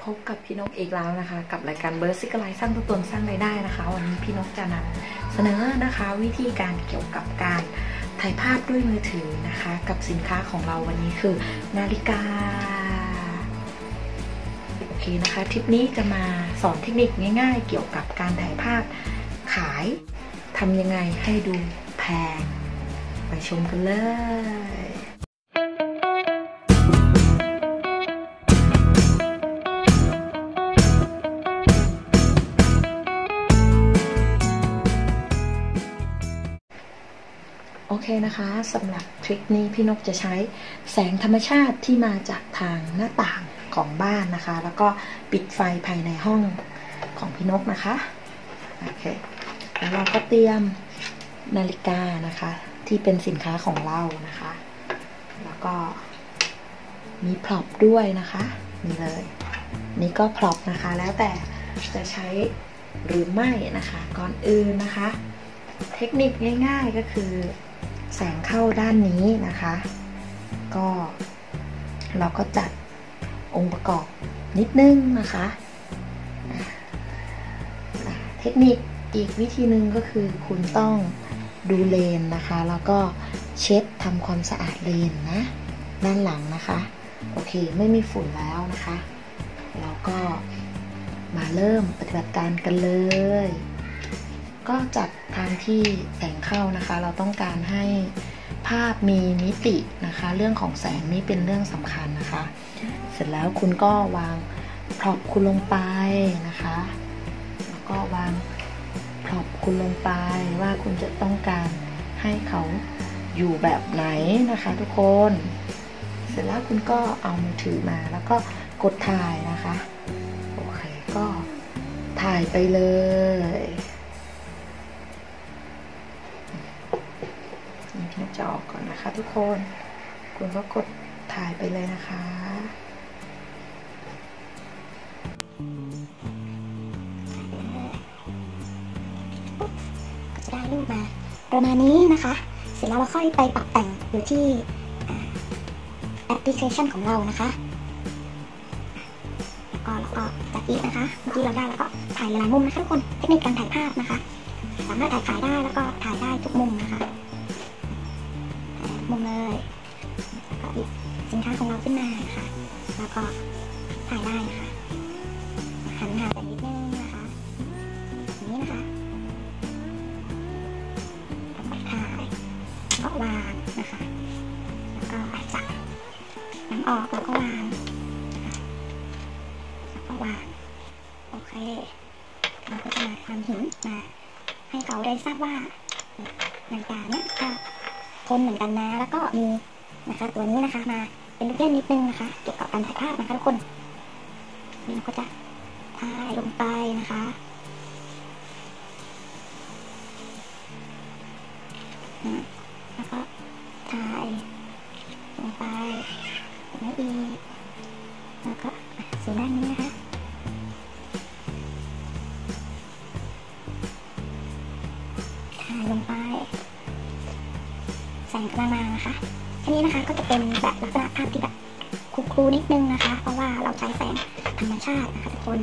พบกับพี่นกอีกแล้วนะคะกับรายการเบิร์ดซิกไลฟ์สร้างตัวตนสร้างรายได้นะคะวันนี้พี่นกจะนำเสนอนะคะวิธีการเกี่ยวกับการถ่ายภาพด้วยมือถือนะคะกับสินค้าของเราวันนี้คือนาฬิกาโอเคนะคะทริปนี้จะมาสอนเทคนิคง่ายๆเกี่ยวกับการถ่ายภาพขายทำยังไงให้ดูแพงไปชมกันเลยโอเคนะคะสำหรับทริคนี้พี่นกจะใช้แสงธรรมชาติที่มาจากทางหน้าต่างของบ้านนะคะแล้วก็ปิดไฟภายในห้องของพี่นกนะคะโอเคแล้วเราก็เตรียมนาฬิกานะคะที่เป็นสินค้าของเรานะคะแล้วก็มีพร็อพด้วยนะคะนี่เลยนี่ก็พร็อพนะคะแล้วแต่จะใช้หรือไม่นะคะก่อนอื่นนะคะเทคนิคง่ายๆก็คือแสงเข้าด้านนี้นะคะก็เราก็จัดองค์ประกอบนิดนึงนะคะเทคนิคอีกวิธีหนึ่งก็คือคุณต้องดูเลนนะคะแล้วก็เช็ดทำความสะอาดเลนนะด้านหลังนะคะโอเคไม่มีฝุ่นแล้วนะคะเราก็มาเริ่มปฏิบัติการกันเลยก็จัดทางที่แสงเข้านะคะเราต้องการให้ภาพมีมิตินะคะเรื่องของแสงนี้เป็นเรื่องสำคัญนะคะเสร็จแล้วคุณก็วางพร็อพคุณลงไปนะคะแล้วก็วางพร็อพคุณลงไปว่าคุณจะต้องการให้เขาอยู่แบบไหนนะคะทุกคนเสร็จแล้วคุณก็เอามือถือมาแล้วก็กดถ่ายนะคะโอเคก็ถ่ายไปเลยพี่นกจะออกก่อนนะคะทุกคนคุณก็กดถ่ายไปเลยนะคะจะได้รูปมาประมาณนี้นะคะเสร็จแล้วเราค่อยไปปรับแต่งอยู่ที่แอปพลิเคชันของเรานะคะแล้วก็จัดอีกนะคะเมื่อกี้เราได้แล้วก็ถ่ายหลายมุมนะคะทุกคนเทคนิคการถ่ายภาพนะคะสามารถถ่ายขายได้แล้วก็ถ่ายได้ทุกมุมนะคะมุมเลยแล้วก็หยิบสินค้าของเราขึ้นมานะคะแล้วก็ถ่ายได้นะคะหันหาแต่นิดนึงนะคะอย่างนี้นะคะถ่ายก็วางนะคะแล้วก็จับน้ำออกแล้วก็วางแล้วก็วางโอเคเราก็จะมาทำหินมาให้เขาได้ทราบว่านาฬิกาเนี้ยก็ทนเหมือนกันนะแล้วก็มีนะคะตัวนี้นะคะมาเป็นลูกเล่นนิดนึงนะคะเกี่ยวกับการถ่ายภาพนะคะทุกคนนี่เราก็จะถ่ายลงไปนะคะแล้วก็ถ่ายลงไปแล้วอีกแล้วก็ส่วนด้านนี้นะคะถ่ายลงไปแสงกำลังมานะคะอันนี้นะคะก็จะเป็นแบบลักษณะภาพที่แบบครูๆนิดนึงนะคะเพราะว่าเราใช้แสงธรรมชาตินะคะทุกคน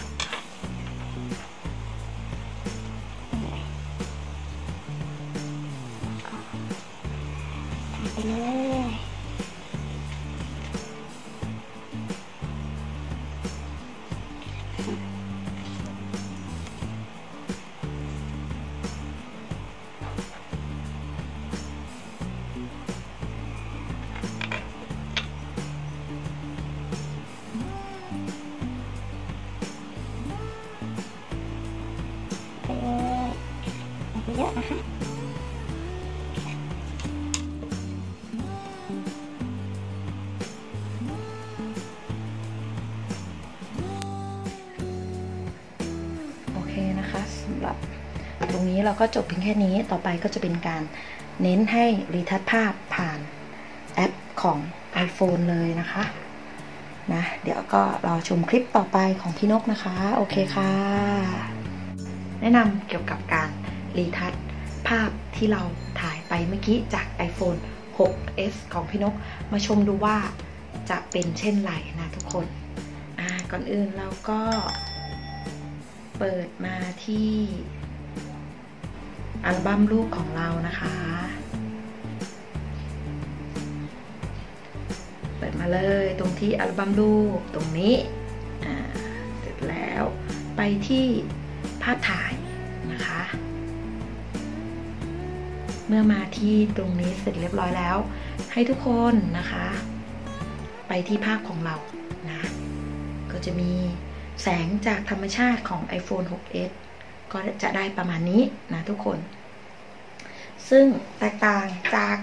ถ่ายไปเลยเยอะนะคะโอเคนะคะสำหรับตรงนี้เราก็จบเพียงแค่นี้ต่อไปก็จะเป็นการเน้นให้รีทัชภาพผ่านแอปของ iPhone เลยนะคะนะเดี๋ยวก็รอชมคลิปต่อไปของพี่นกนะคะโอเคค่ะแนะนำเกี่ยวกับการรีทัชภาพที่เราถ่ายไปเมื่อกี้จาก iPhone 6s ของพี่นกมาชมดูว่าจะเป็นเช่นไรนะทุกคนก่อนอื่นเราก็เปิดมาที่อัลบั้มรูปของเรานะคะเปิดมาเลยตรงที่อัลบั้มรูปตรงนี้เสร็จแล้วไปที่ภาพถ่ายนะคะเมื่อมาที่ตรงนี้เสร็จเรียบร้อยแล้วให้ทุกคนนะคะไปที่ภาพของเรานะก็จะมีแสงจากธรรมชาติของ iPhone 6s ก็จะได้ประมาณนี้นะทุกคนซึ่งแตกต่างจาก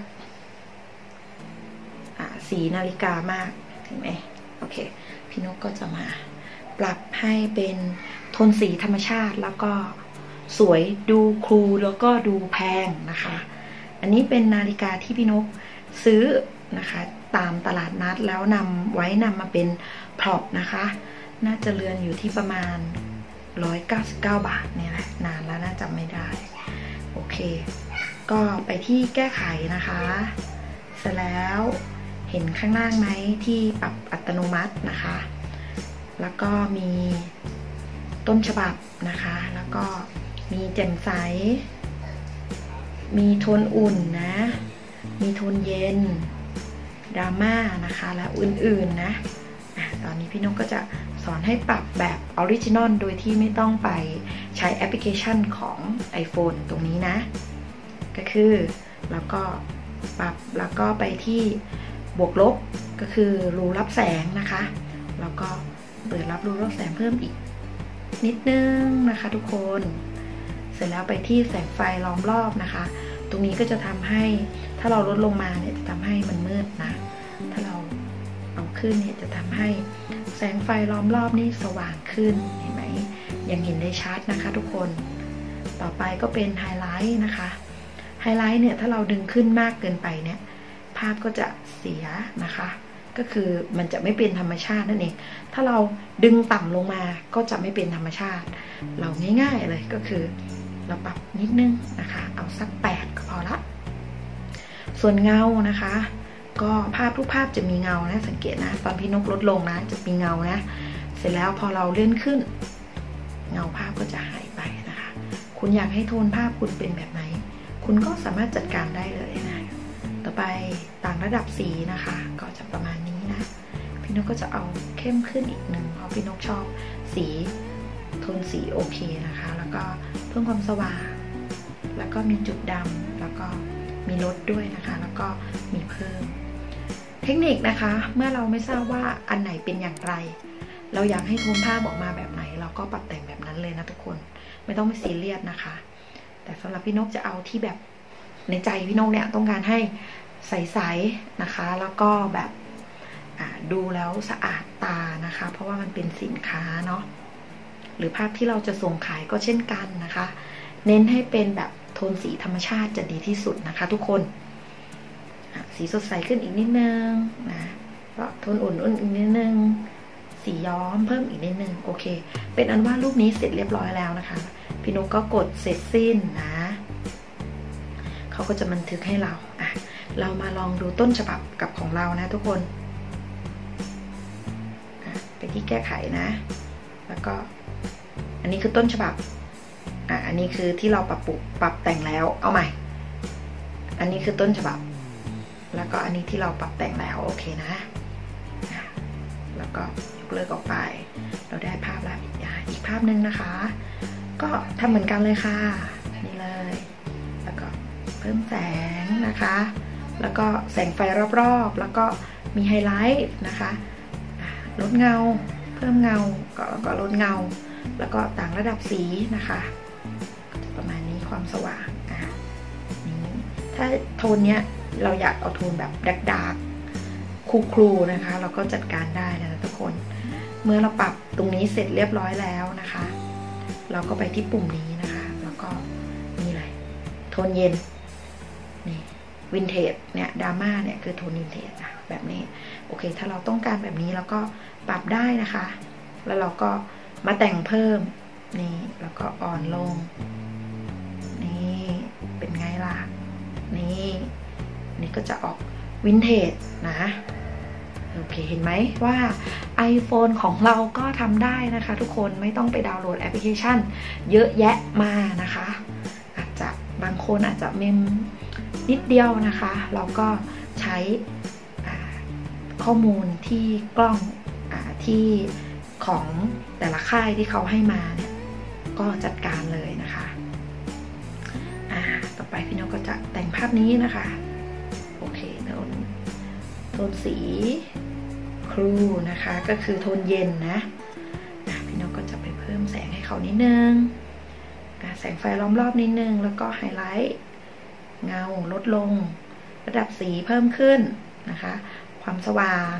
สีนาฬิกามากเห็นไหมโอเคพี่นกก็จะมาปรับให้เป็นโทนสีธรรมชาติแล้วก็สวยดูคูลแล้วก็ดูแพงนะคะอันนี้เป็นนาฬิกาที่พี่นกซื้อนะคะตามตลาดนัดแล้วนำมาเป็นพร็อพนะคะน่าจะเรือนอยู่ที่ประมาณ199 บาทเนี่ยแหละนานแล้วน่าจำไม่ได้โอเคก็ไปที่แก้ไขนะคะเสร็จแล้วเห็นข้างล่างไหมที่ปรับอัตโนมัตินะคะแล้วก็มีต้นฉบับนะคะแล้วก็มีแจ่มใสมีโทนอุ่นนะมีโทนเย็นดราม่านะคะและอื่นๆนะตอนนี้พี่นกก็จะสอนให้ปรับแบบออริจินอลโดยที่ไม่ต้องไปใช้แอปพลิเคชันของ iPhone ตรงนี้นะก็คือแล้วก็ปรับแล้วก็ไปที่บวกลบก็คือรูรับแสงนะคะแล้วก็เปิดรับรูรับแสงเพิ่มอีกนิดนึงนะคะทุกคนเสร็จแล้วไปที่แสงไฟล้อมรอบนะคะตรงนี้ก็จะทำให้ถ้าเราลดลงมาเนี่ยจะทำให้มันมืดนะถ้าเราเอาขึ้นเนี่ยจะทำให้แสงไฟล้อมรอบนี่สว่างขึ้นเห็นไหมยังเห็นได้ชัดนะคะทุกคนต่อไปก็เป็นไฮไลท์นะคะไฮไลท์เนี่ยถ้าเราดึงขึ้นมากเกินไปเนี่ยภาพก็จะเสียนะคะก็คือมันจะไม่เป็นธรรมชาตินั่นเองถ้าเราดึงต่ำลงมาก็จะไม่เป็นธรรมชาติเราง่ายๆเลยก็คือเราปรับนิดนึงนะคะเอาสัก8ก็พอละส่วนเงานะคะก็ทุกภาพจะมีเงานะสังเกตนะตอนพี่นกลดลงนะจะมีเงานะเสร็จแล้วพอเราเลื่อนขึ้นเงาภาพก็จะหายไปนะคะคุณอยากให้โทนภาพคุณเป็นแบบไหนคุณก็สามารถจัดการได้เลยนะต่อไปต่างระดับสีนะคะก็จะประมาณนี้นะพี่นกก็จะเอาเข้มขึ้นอีกหนึ่งเพราะพี่นกชอบสีโทนสีโอเคนะคะแล้วก็เพิ่มความสว่างแล้วก็มีจุดดำแล้วก็มีลดด้วยนะคะแล้วก็มีเพิ่มเทคนิคนะคะเมื่อเราไม่ทราบว่าอันไหนเป็นอย่างไรเราอยากให้โทนภาพออกมาแบบไหนเราก็ปรับแต่งแบบนั้นเลยนะทุกคนไม่ต้องไปซีเรียสนะคะแต่สำหรับพี่นกจะเอาที่แบบในใจพี่นกเนี่ยต้องการให้ใสๆนะคะแล้วก็แบบดูแล้วสะอาดตานะคะเพราะว่ามันเป็นสินค้าเนาะหรือภาพที่เราจะส่งขายก็เช่นกันนะคะเน้นให้เป็นแบบโทนสีธรรมชาติจะดีที่สุดนะคะทุกคนสีสดใสขึ้นอีกนิดนึงนะก็โทนอุ่นอีกนิดนึงสีย้อมเพิ่มอีกนิดนึงโอเคเป็นอันว่ารูปนี้เสร็จเรียบร้อยแล้วนะคะพี่นกก็กดเสร็จสิ้นนะเขาก็จะบันทึกให้เราเรามาลองดูต้นฉบับกับของเรานะทุกคนไปที่แก้ไขนะแล้วก็อันนี้คือต้นฉบับอันนี้คือที่เราปรับแต่งแล้วเอาใหม่อันนี้คือต้นฉบับแล้วก็อันนี้ที่เราปรับแต่งแล้วโอเคนะแล้วก็ยกเลิกออกไปเราได้ภาพแล้วอีกภาพหนึ่งนะคะก็ทำเหมือนกันเลยค่ะนี่เลยแล้วก็เพิ่มแสงนะคะแล้วก็แสงไฟรอบๆแล้วก็มีไฮไลท์นะคะลดเงาเพิ่มเงาก็ลดเงาแล้วก็ต่างระดับสีนะคะประมาณนี้ความสว่างนี้ถ้าโทนเนี้ยเราอยากเอาโทนแบบดาร์กคูลๆนะคะเราก็จัดการได้นะทุกคนเมื่อเราปรับตรงนี้เสร็จเรียบร้อยแล้วนะคะเราก็ไปที่ปุ่มนี้นะคะแล้วก็นี่เลยโทนเย็นนี่วินเทจเนี่ยดราม่าเนี่ยคือโทนวินเทจนะแบบนี้โอเคถ้าเราต้องการแบบนี้เราก็ปรับได้นะคะแล้วเราก็มาแต่งเพิ่มนี่แล้วก็อ่อนลงนี่เป็นไงล่ะนี่ก็จะออกวินเทจนะโอเคเห็นไหมว่า iPhone ของเราก็ทำได้นะคะทุกคนไม่ต้องไปดาวน์โหลดแอปพลิเคชันเยอะแยะมานะคะอาจจะบางคนอาจจะเมมนิดเดียวนะคะเราก็ใช้ข้อมูลที่กล้องที่ของแต่ละค่ายที่เขาให้มาเนี่ยก็จัดการเลยนะคะต่อไปพี่นกก็จะแต่งภาพนี้นะคะโอเคโทนสีครูนะคะก็คือโทนเย็นนะพี่นกก็จะไปเพิ่มแสงให้เขานิดนึงแสงไฟล้อมรอบนิดนึงแล้วก็ไฮไลท์เงาลดลงระดับสีเพิ่มขึ้นนะคะความสว่าง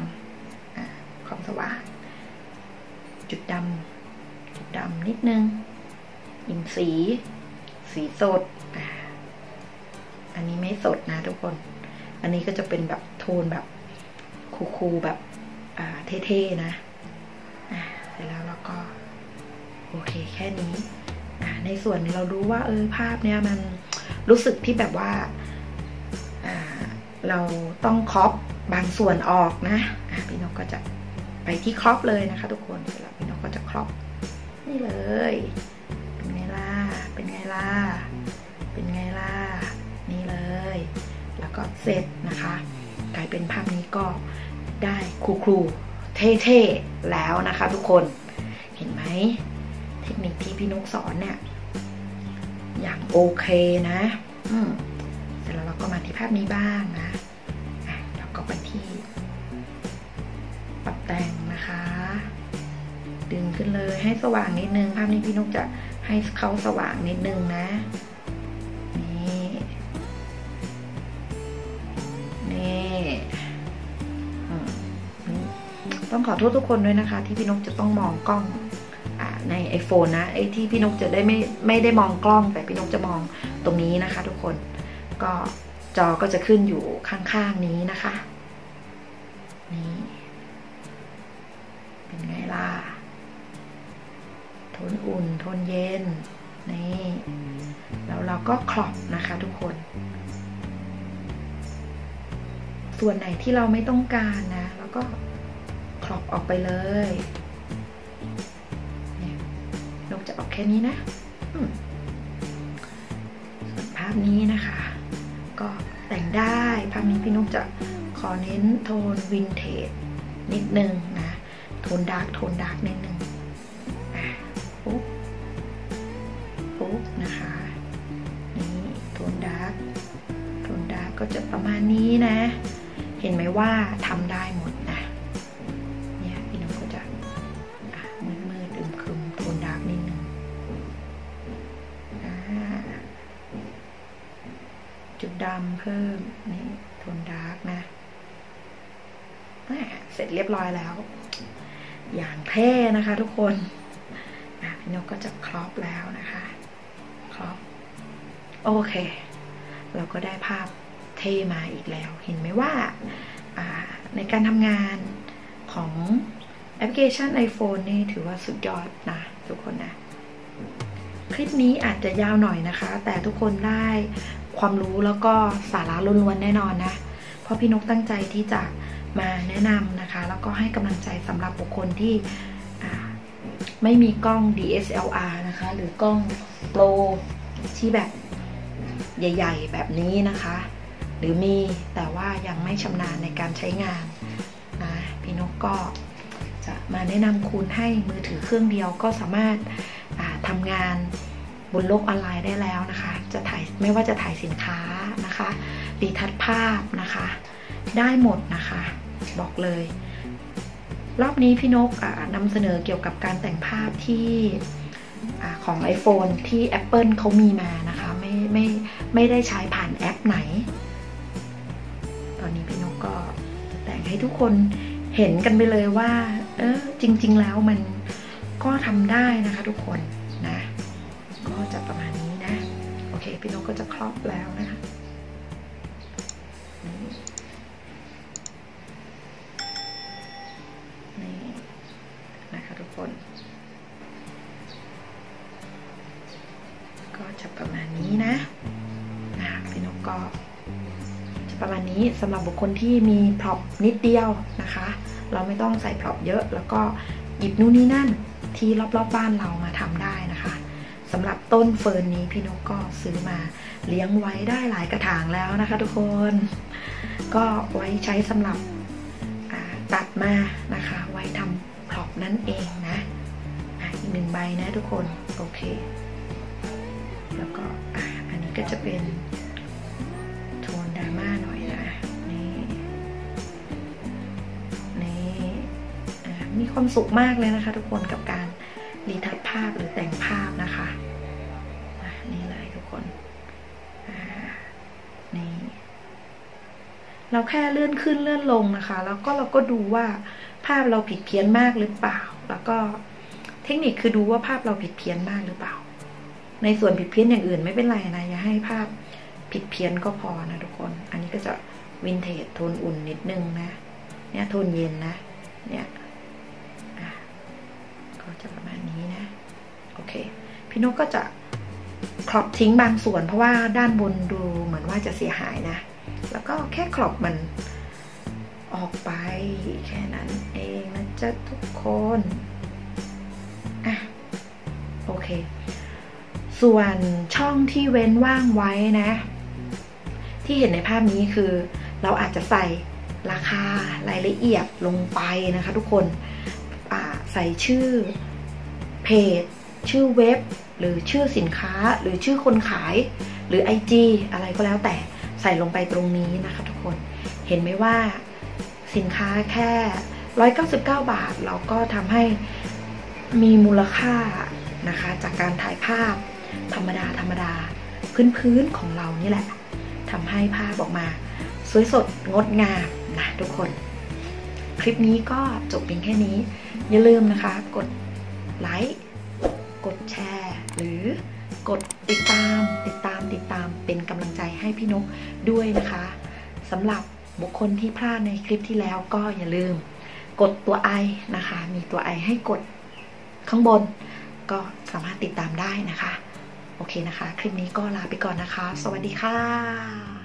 จุดดำนิดนึงอินสีสดอันนี้ไม่สดนะทุกคนอันนี้ก็จะเป็นแบบโทนแบบคูลแบบเท่ๆนะเสร็จแล้วเราก็โอเคแค่นี้ในส่วนนี้เรารู้ว่าภาพเนี้ยมันรู้สึกที่แบบว่าเราต้องครอปบางส่วนออกนะพี่นกก็จะไปที่ครอปเลยนะคะทุกคนเสร็จแล้วพี่นกก็จะครอปนี่เลยเป็นไงล่ะนี่เลยแล้วก็เสร็จนะคะกลายเป็นภาพนี้ก็ได้ครูเท่ๆแล้วนะคะทุกคนเห็นไหมเทคนิคที่พี่นกสอนเนี่ยอย่างโอเคนะเสร็จแล้วเราก็มาที่ภาพนี้บ้างนะแล้วก็ไปที่ปรับแต่งนะคะดึงขึ้นเลยให้สว่างนิดนึงภาพนี้พี่นกจะให้เขาสว่างนิดนึงนะต้องขอโทษทุกคนด้วยนะคะที่พี่นกจะต้องมองกล้องใน iPhone นะไอ้ที่พี่นกจะได้ไม่ได้มองกล้องแต่พี่นกจะมองตรงนี้นะคะทุกคนก็จอก็จะขึ้นอยู่ข้างๆนี้นะคะนี่เป็นไงล่ะโทนอุ่นโทนเย็นนี่แล้วเราก็ครอปนะคะทุกคนส่วนไหนที่เราไม่ต้องการนะแล้วก็ครอปออกไปเลยนกจะออกแค่นี้นะส่วนภาพนี้นะคะก็แต่งได้ภาพนี้พี่นกจะขอเน้นโทนวินเทจนิดนึงนะโทนดาร์กนิดนึงปุ๊บนะคะนี่โทนดาร์กก็จะประมาณนี้นะเห็นไหมว่าทำได้หมดนะเนี่ยพี่นกก็จะมืดครึมโทนดาร์กนิดนึงจุดดำเพิ่มนี่โทนดาร์กนะเสร็จเรียบร้อยแล้วอย่างเท่นะคะทุกคนพี่นกก็จะครอปแล้วนะคะครอปโอเคเราก็ได้ภาพเท่มาอีกแล้วเห็นไหมว่าในการทำงานของแอปพลิเคชัน iPhone นี่ถือว่าสุดยอดนะทุกคนนะคลิปนี้อาจจะยาวหน่อยนะคะแต่ทุกคนได้ความรู้แล้วก็สาระล้วนๆแน่นอนนะเพราะพี่นกตั้งใจที่จะมาแนะนำนะคะแล้วก็ให้กำลังใจสำหรับบุคคลที่ไม่มีกล้อง DSLR นะคะหรือกล้องโปรที่แบบใหญ่ๆแบบนี้นะคะหรือมีแต่ว่ายังไม่ชำนาญในการใช้งานนะพี่นกก็จะมาแนะนำคุณให้มือถือเครื่องเดียวก็สามารถทำงานบนโลกออนไลน์ได้แล้วนะคะจะถ่ายไม่ว่าจะถ่ายสินค้านะคะรีทัชภาพนะคะได้หมดนะคะบอกเลยรอบนี้พี่นกนำเสนอเกี่ยวกับการแต่งภาพที่ของ iPhone ที่ Apple เขามีมานะคะไม่ได้ใช้ผ่านแอปไหนตอนนี้พี่นกก็แต่งให้ทุกคนเห็นกันไปเลยว่าจริงๆแล้วมันก็ทำได้นะคะทุกคนนะก็จะประมาณนี้นะโอเคพี่นกก็จะครอบแล้วนะคะนี่นะคะทุกคนก็จะประมาณนี้นะพี่นกก็จะประมาณนี้สำหรับบุคคลที่มีพร็อพนิดเดียวนะคะเราไม่ต้องใส่พร็อพเยอะแล้วก็หยิบนู่นนี่นั่นที่รอบๆบ้านเรามาทำได้นะคะสำหรับต้นเฟิร์นนี้พี่นกก็ซื้อมาเลี้ยงไว้ได้หลายกระถางแล้วนะคะทุกคนก็ไว้ใช้สำหรับตัดมานะคะไว้ทำพร็อพนั่นเองนะอีก1ใบนะทุกคนโอเคแล้วก็อันนี้ก็จะเป็นโทนดราม่าหน่อยนะนี่มีความสุขมากเลยนะคะทุกคนกับการรีทัชภาพหรือแต่งภาพนะคะนี่เลยทุกคนนี่เราแค่เลื่อนขึ้นเลื่อนลงนะคะแล้วก็เราก็ดูว่าภาพเราผิดเพี้ยนมากหรือเปล่าแล้วก็เทคนิคคือดูว่าภาพเราผิดเพี้ยนมากหรือเปล่าในส่วนผิดเพี้ยนอย่างอื่นไม่เป็นไรนะอย่าให้ภาพผิดเพี้ยนก็พอนะทุกคนอันนี้ก็จะวินเทจโทนอุ่นนิดนึงนะเนี่ยโทนเย็นนะเนี่ยก็จะประมาณนี้นะโอเคพี่นกก็จะครอบทิ้งบางส่วนเพราะว่าด้านบนดูเหมือนว่าจะเสียหายนะแล้วก็แค่ครอบมันออกไปแค่นั้นเองนะจ๊ะทุกคนโอเคส่วนช่องที่เว้นว่างไว้นะที่เห็นในภาพนี้คือเราอาจจะใส่ราคารายละเอียดลงไปนะคะทุกคนใส่ชื่อเพจชื่อเว็บหรือชื่อสินค้าหรือชื่อคนขายหรือ IG อะไรก็แล้วแต่ใส่ลงไปตรงนี้นะคะทุกคนเห็นไหมว่าสินค้าแค่199 บาทเราก็ทำให้มีมูลค่านะคะจากการถ่ายภาพธรรมดาพื้นของเรานี่แหละทำให้ภาพออกมาสวยสดงดงามนะทุกคนคลิปนี้ก็จบเพียงแค่นี้อย่าลืมนะคะกดไลค์กดแชร์หรือกดติดตามเป็นกำลังใจให้พี่นกด้วยนะคะสำหรับบุคคลที่พลาดในคลิปที่แล้วก็อย่าลืมกดตัว i นะคะมีตัว i ให้กดข้างบนก็สามารถติดตามได้นะคะโอเคนะคะคลิปนี้ก็ลาไปก่อนนะคะสวัสดีค่ะ